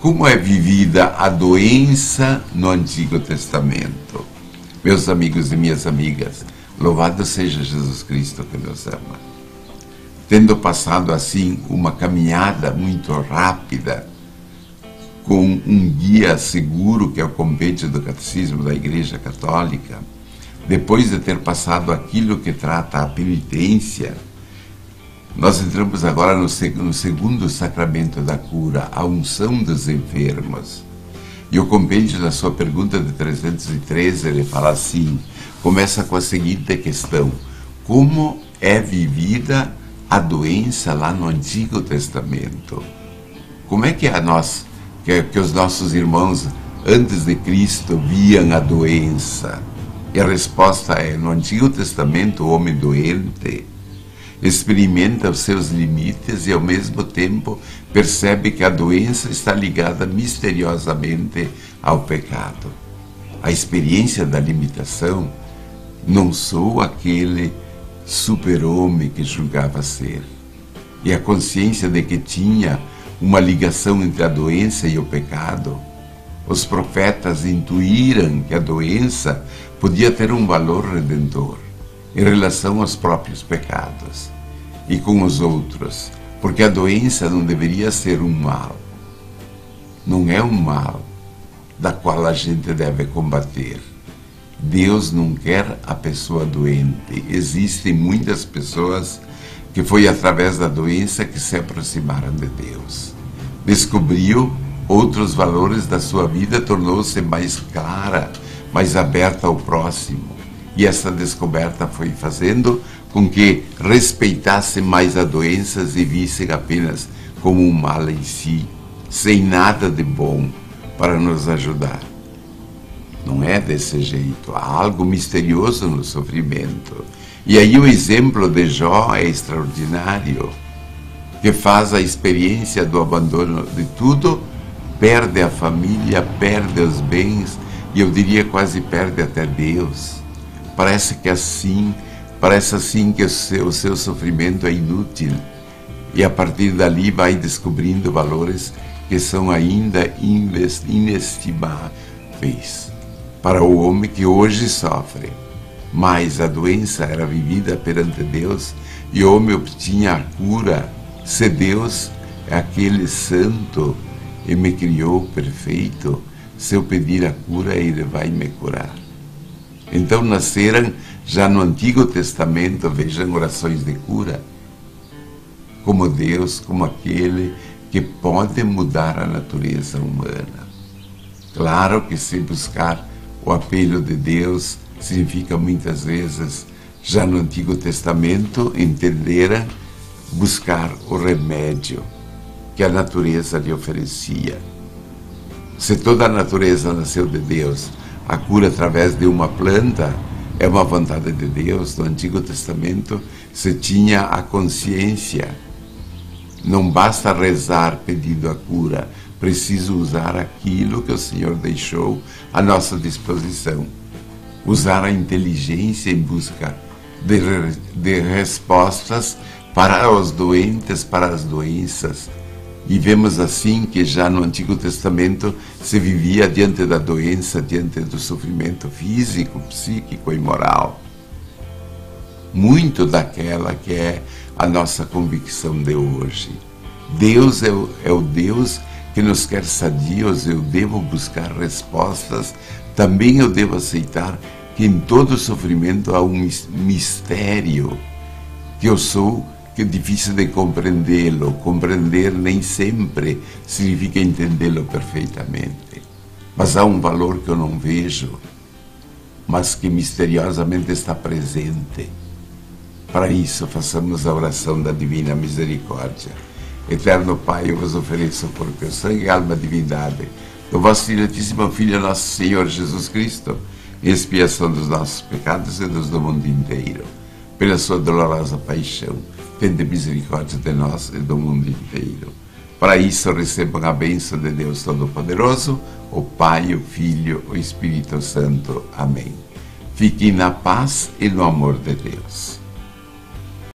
Como é vivida a doença no Antigo Testamento? Meus amigos e minhas amigas, louvado seja Jesus Cristo que nos ama. Tendo passado assim uma caminhada muito rápida, com um guia seguro que é o Compêndio do Catecismo da Igreja Católica, depois de ter passado aquilo que trata a penitência, nós entramos agora no segundo sacramento da cura, a unção dos enfermos. E o compêndio, na sua pergunta de 313, ele fala assim, começa com a seguinte questão: como é vivida a doença lá no Antigo Testamento? Como é que que os nossos irmãos antes de Cristo viam a doença? E a resposta é: no Antigo Testamento, o homem doente experimenta os seus limites e, ao mesmo tempo, percebe que a doença está ligada misteriosamente ao pecado. A experiência da limitação não sou aquele super-homem que julgava ser. E a consciência de que tinha uma ligação entre a doença e o pecado. Os profetas intuíram que a doença podia ter um valor redentor em relação aos próprios pecados e com os outros, porque a doença não deveria ser um mal. Não é um mal da qual a gente deve combater. Deus não quer a pessoa doente. Existem muitas pessoas que foi através da doença que se aproximaram de Deus. Descobriu outros valores da sua vida, tornou-se mais clara, mais aberta ao próximo. E essa descoberta foi fazendo com que respeitassem mais a doença e vissem apenas como um mal em si, sem nada de bom para nos ajudar. Não é desse jeito, há algo misterioso no sofrimento. E aí o exemplo de Jó é extraordinário, que faz a experiência do abandono de tudo, perde a família, perde os bens, e eu diria quase perde até Deus. Parece assim que o seu sofrimento é inútil, e a partir dali vai descobrindo valores que são ainda inestimáveis para o homem que hoje sofre. Mas a doença era vivida perante Deus e o homem obtinha a cura. Se Deus é aquele santo e me criou perfeito, se eu pedir a cura, Ele vai me curar. Então nasceram, já no Antigo Testamento, vejam, orações de cura, como Deus, como aquele que pode mudar a natureza humana. Claro que se buscar o apelo de Deus significa muitas vezes, já no Antigo Testamento, entenderam buscar o remédio que a natureza lhe oferecia. Se toda a natureza nasceu de Deus, a cura através de uma planta é uma vontade de Deus. No Antigo Testamento se tinha a consciência. Não basta rezar pedindo a cura, preciso usar aquilo que o Senhor deixou à nossa disposição. Usar a inteligência em busca de respostas para os doentes, para as doenças. E vemos assim que já no Antigo Testamento se vivia diante da doença, diante do sofrimento físico, psíquico e moral. Muito daquela que é a nossa convicção de hoje. Deus é o Deus que nos quer sadios. Eu devo buscar respostas. Também eu devo aceitar que em todo sofrimento há um mistério que eu sou, que é difícil de compreendê-lo. Compreender nem sempre significa entendê-lo perfeitamente. Mas há um valor que eu não vejo, mas que misteriosamente está presente. Para isso, façamos a oração da Divina Misericórdia. Eterno Pai, eu vos ofereço por teu sangue, alma e divindade do vosso diletíssimo Filho, nosso Senhor Jesus Cristo, em expiação dos nossos pecados e dos do mundo inteiro. Pela sua dolorosa paixão, tende misericórdia de nós e do mundo inteiro. Para isso, recebam a bênção de Deus Todo-Poderoso, o Pai, o Filho, o Espírito Santo. Amém. Fiquem na paz e no amor de Deus.